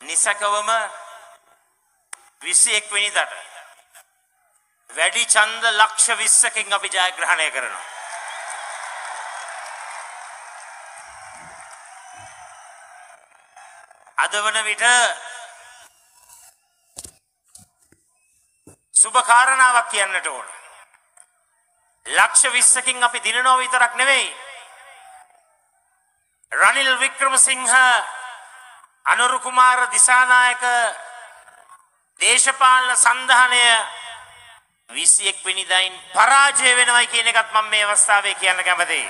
නිසකවම 21 වෙනිදාට වැඩි ඡන්ද ලක්ෂ 20කින් අපි ජයග්‍රහණය කරනවා. අද වන විට සුබ කාරණාවක් කියන්නට ඕන. ලක්ෂ 20කින් අපි දිනනවා විතරක් නෙවෙයි. රනිල් වික්‍රමසිංහ අනුරු කුමාර දිසානායක දේශපාලන සන්ධානය 21 වෙනිදායින් පරාජය වෙනවයි කියන එකත් මම මේ අවස්ථාවේ කියන්න කැමතියි.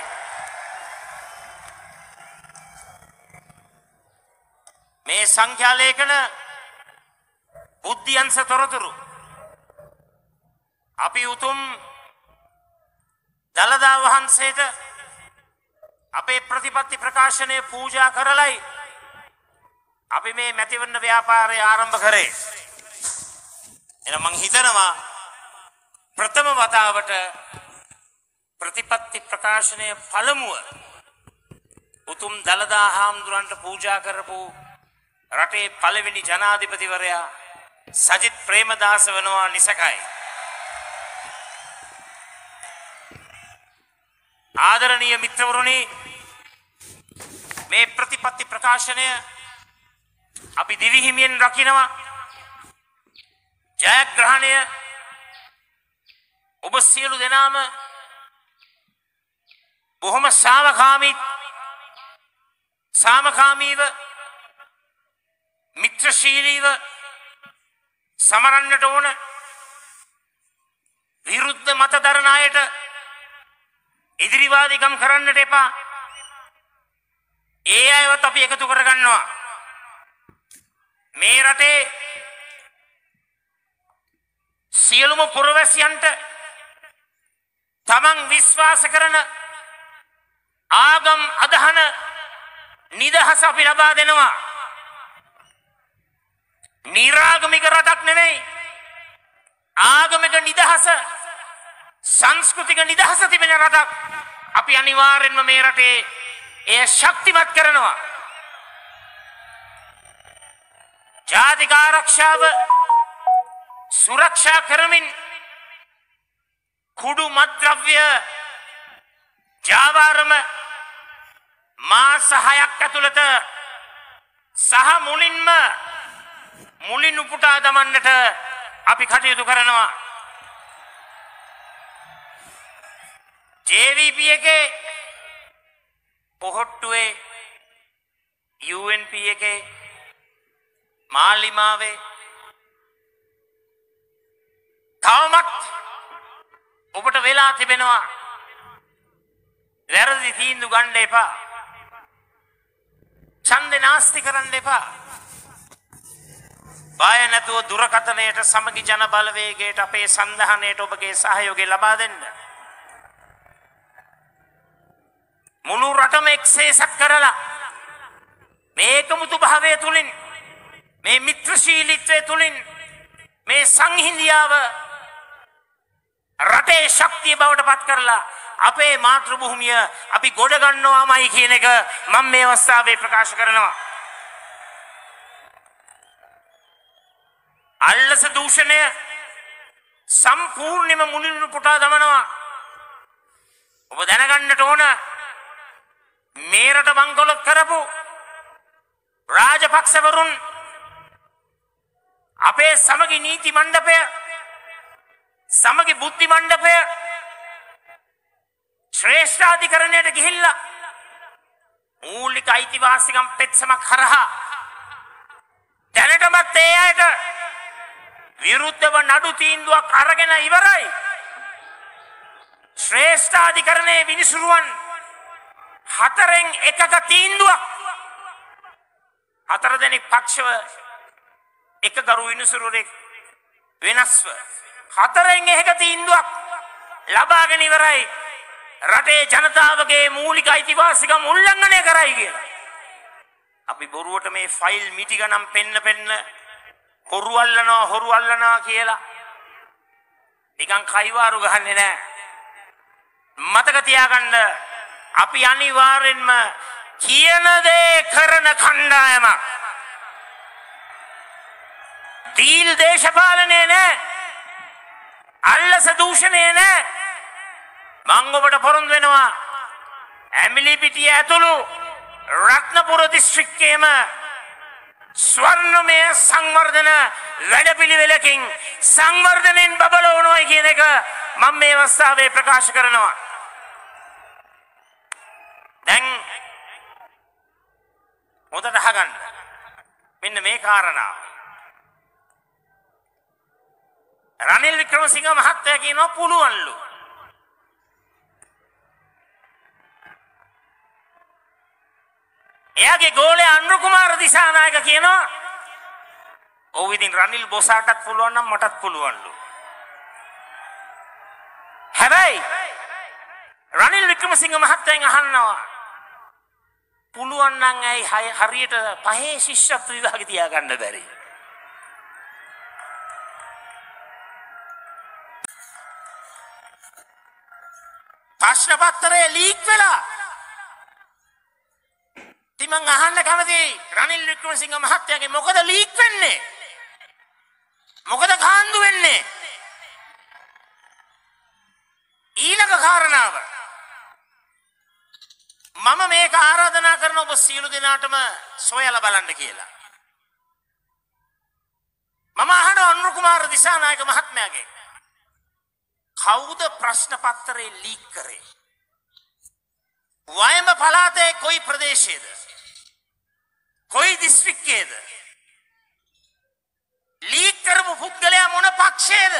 මේ සංඛ්‍යා ලේඛන බුද්ධියන්ස තොරතුරු අපි උතුම් දළදා වහන්සේට අපේ ප්‍රතිපත්ති ප්‍රකාශනය පූජා කරලයි අපි මේ මැතිවරණ ව්‍යාපාරය ආරම්භ කරේ. එන මං හිතනවා ප්‍රථම වතාවට ප්‍රතිපත්ති ප්‍රකාශනය පළමුව උතුම් දළදා හාමුදුරන්ට පූජා කරපු රටේ පළවෙනි ජනාධිපතිවරයා සජිත් ප්‍රේමදාස වෙනවා නිසකයි. ආදරණීය මිත්‍රවරුනි, මේ ප්‍රතිපත්ති ප්‍රකාශනය අපි දිවිහිමියෙන් රකිනවා. ජයග්‍රහණය ඔබ සියලු දෙනාම බොහොම සාමකාමීව මිත්‍රශීලීව සමරන්නට ඕන. විරුද්ධ මත දරන අයට ඉදිරිවාදිකම් කරන්නට එපා. ඒ අයවත් අපි එකතු කරගන්නවා. මේ රටේ සියලුම පුරවැසියන්ට තමන් විශ්වාස කරන ආගම් අදහන නිදහස අපි ලබා දෙනවා. නිරාගමික රටක් නෙවෙයි, ආගමික නිදහස, සංස්කෘතික නිදහස තිබෙන රටක්. අපි අනිවාර්යෙන්ම මේ රටේ එය ශක්තිමත් කරනවා. ජාතික ආරක්ෂාව සුරක්ෂා කරමින් කුඩු මත්ද්‍රව්‍ය ජාවාරම මාස 6ක් ඇතුළත සහ මුලින් උපුටා දමන්නට අපි කටයුතු කරනවා. JVP එකේ පොහොට්ටුවේ UNP එකේ මාලිමාවේ තවමත් ඔබට වෙලා තිබෙනවා. වැරදි තීන්දුව ගන්න එපා. ඡන්දේ නාස්ති කරන්න එපා. බය නැතුව දුරකථනයට සමගි ජන බලවේගයට අපේ සන්ධානයට ඔබගේ සහයෝගය ලබා දෙන්න. මුළු රටම එක්සේසත් කරලා මේ එකමුතු භාවය තුලින්, මේ මිත්‍රශීලීත්වය තුලින් මේ සංහිඳියාව රටේ ශක්තිය බවට පත් කරලා අපේ මාතෘ භූමිය අපි ගොඩ ගන්නවාමයි කියන එක මම මේ අවස්ථාවේ ප්‍රකාශ කරනවා. අල්ලස දූෂණය සම්පූර්ණයෙන්ම මුලින්ම පුටා දමනවා. ඔබ දැනගන්නට ඕන, මේ රට බංකොලොත් කරපු රාජපක්ෂවරුන් අපේ සමගි නීති මණ්ඩපය, සමගි බුද්ධි මණ්ඩපය ශ්‍රේෂ්ඨාධිකරණයට ගිහිල්ලා මූලික අයිතිවාසිකම් පෙත්සමක් හරහා දැනටමත් ඒ අයට විරුද්ධව නඩු තීන්දුවක් අරගෙන ඉවරයි. ශ්‍රේෂ්ඨාධිකරණයේ විනිසුරුවන් 4න් 1ක තීන්දුවක්, 4 දෙනෙක් පක්ෂව එක ගරු විනිසුරුවෙක් වෙනස්ව 4න් 1ක තීන්දුවක් ලබාගෙන ඉවරයි. රටේ ජනතාවගේ මූලික අයිතිවාසිකම් උල්ලංඝනය කරයි කියලා. අපි බොරුවට මේ ෆයිල් මිටි ගණන් පෙන්න හොරු අල්ලනවා කියලා නිකන් කයිවාරු ගහන්නේ නැහැ. මතක තියාගන්න, අපි අනිවාර්යෙන්ම කියන දේ කරන කණ්ඩායමක්. ඩීල් දේශපාලනය නෑ. අල්ලස දූෂණය නෑ. මං ඔබට පොරොන්දු වෙනවා ඇමිලිපිටිය ඇතුළු රත්නපුර දිස්ත්‍රික්කයේම ස්වර්ණමය සංවර්ධන වැඩපිළිවෙලකින් සංවර්ධනෙන් බබලවනවායි කියන එක මම මේ අවස්ථාවේ ප්‍රකාශ කරනවා. දැන් හොඳට අහගන්න. මෙන්න මේ කාරණාව. රනිල් වික්‍රමසිංහ මහත්තයා කියනවා පුළුවන්ලු. එයාගේ ගෝලයා අනුර කුමාර දිසානායක කියනවා ඔව් ඉතින් රනිල් බොසාටත් පුළුවන් නම් මටත් පුළුවන්ලු. හැබැයි රනිල් වික්‍රමසිංහ මහත්තයන් අහනවා පුළුවන් නම් ඇයි හරියට පහේ ශිෂ්‍යත්ව විභාගෙ තියාගන්න බැරි? ප්‍රශ්න පත්‍රය ලීක් වෙලා ඉතින් මං අහන්න කැමතියි රනිල් වික්‍රමසිංහ මහත්තයාගේ මොකද ලීක් වෙන්නේ? මොකද කාන්දු වෙන්නේ? ඊළඟ කාරණාව මම මේක ආරාධනා කරන ඔබ සියලු දෙනාටම සොයලා බලන්න කියලා. මම අහන අනුර කුමාර දිසානායක මහත්මයාගේ කවුද ප්‍රශ්න පත්‍රේ ලීක් කරේ? වයඹ පළාතේ කොයි ප්‍රදේශයේද? කොයි දිස්ත්‍රික්කයේද? ලීක් කරපු පුද්ගලයා මොන පක්ෂයේද?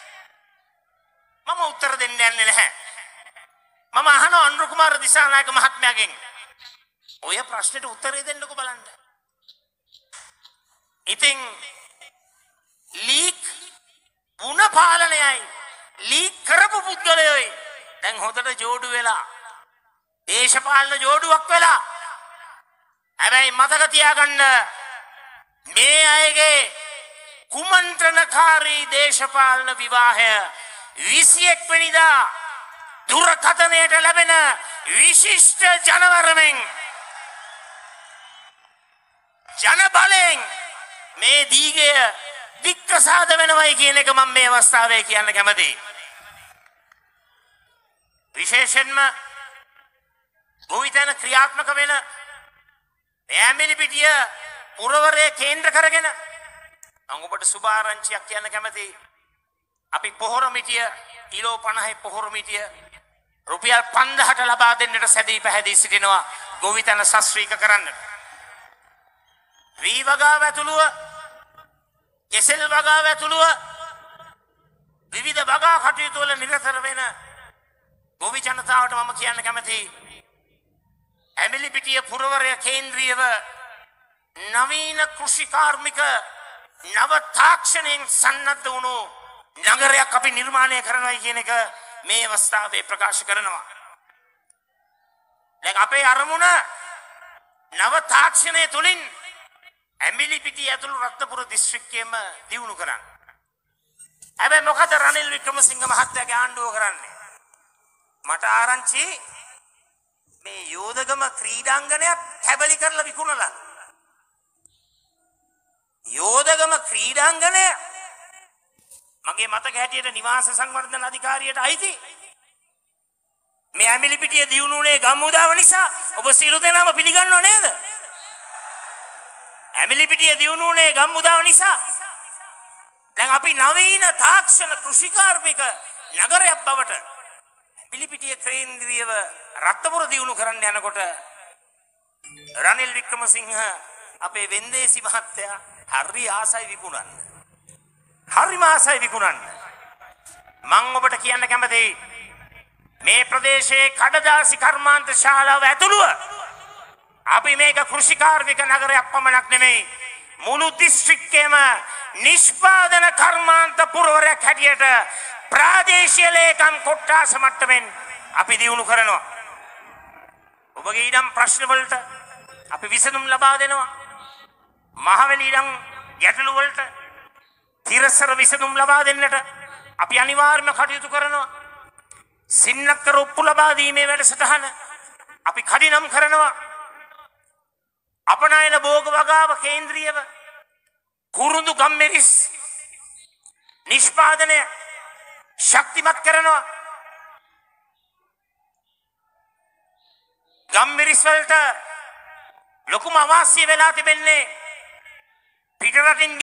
මම උත්තර දෙන්න යන්නේ නැහැ. මම අහනවා අනුර කුමාර දිසානායක මහත්මයාගෙන් ඔය ප්‍රශ්නෙට උත්තරේ දෙන්නකෝ බලන්න. ඉතින් ලීක් වුණ පාලනයයි ලීක් කරපු පුද්ගලයෝයි දැන් හොඳට ජෝඩු වෙලා දේශපාලන ජෝඩුවක් වෙලා. හැබැයි මතක තියාගන්න මේ අයගේ කුමන්ත්‍රණකාරී දේශපාලන විවාහය 21 වෙනිදා දුරකථනයට ලැබෙන විශිෂ්ට ජනවරමෙන් ජනබලෙන් මේ දීගය වික්කසාද වෙනවයි කියන එක මම මේ අවස්ථාවේ කියන්න කැමතියි. විශේෂයෙන්ම ගෝවිතැන ක්‍රියාත්මක වෙන ඇමිලිපිටිය පුරවරය කේන්ද්‍ර කරගෙන මම ඔබට සුභාරංචියක් කියන්න කැමතියි. අපි පොහොර මිටිය කිලෝ 50 පොහොර මිටිය රුපියල් 5000ට ලබා දෙන්නට සැදී පැහැදී සිටිනවා ගෝවිතැන ශාස්ත්‍රීක කරන්න. වී වගාව ඇතුළුව කෙසෙල් වගාව ඇතුළුව විවිධ වගා කටයුතු වල නිරතව වෙන ගෝවි ජනතාවට මම කියන්න කැමතියි ඇමිලිපිටිය පුරවරය කේන්ද්‍රීයව නවීන කෘෂි කාර්මික නව තාක්ෂණයෙන් සන්නද්ධ වුණු නගරයක් අපි නිර්මාණය කරනවා කියන එක මේ අවස්ථාවේ ප්‍රකාශ කරනවා. දැන් අපේ අරමුණ නව තාක්ෂණය තුලින් ඇමිලිපිටිය ඇතුළු රත්නපුර දිස්ත්‍රික්කයේම දියුණු කරන්න. හැබැයි මොකද රනිල් වික්‍රමසිංහ මහත්තයාගේ ආණ්ඩුව කරන්නේ? මට ආරංචි මේ යෝධගම ක්‍රීඩාංගණයක් කැබලි කරලා විකුණලා. යෝධගම ක්‍රීඩාංගණය මගේ මතක හැටියට නිවාස සංවර්ධන අධිකාරියට අයිති. මේ ඇමිලිපිටිය දියුණුනේ ගම්මුදාව නිසා ඔබ සියලු දෙනාම පිළිගන්නව නේද? ඇමිලිපිටිය දියුණුනේ ගම්මුදාව නිසා දැන් අපි නවීන තාක්ෂණ කෘෂිකාර්මික නගරයක් බවට ඇමිලිපිටිය කේන්ද්‍රීයව රත්නපුර දියුණු කරන්න යනකොට රනිල් වික්‍රමසිංහ අපේ වෙන්දේසි මහත්තයා හරි ආසයි විකුණන්න. හරිම ආසයි විකුණන්න. මම ඔබට කියන්න කැමතියි මේ ප්‍රදේශයේ කඩදාසි කර්මාන්ත ශාලාව ඇතුළුව අපි මේක කෘෂිකාර්මික නගරයක් පමණක් නෙමෙයි මුළු දිස්ත්‍රික්කයේම නිෂ්පාදන කර්මාන්ත පුරවරයක් හැටියට ප්‍රාදේශීය ලේකම් කොට්ටාස මට්ටමින් අපි දියුණු කරනවා. ඔබගේ ඊඩම් ප්‍රශ්න වලට අපි විසඳුම් ලබා දෙනවා. මහවැලි ඊඩම් ගැටලු වලට තිරසර විසඳුම් ලබා දෙන්නට අපි අනිවාර්යයෙන්ම කටයුතු කරනවා. සින්නක්කර ඔප්පු ලබා දීමේ වැඩසටහන අපි කඩිනම් කරනවා. අපනයන භෝග වගාව කේන්ද්‍රීයව කුරුඳු ගම්මිරිස් නිෂ්පාදනය ශක්තිමත් කරනවා. ගම්මිරිස් වලට ලොකුම අවාසිය වෙලා තිබෙන්නේ පිටරටින්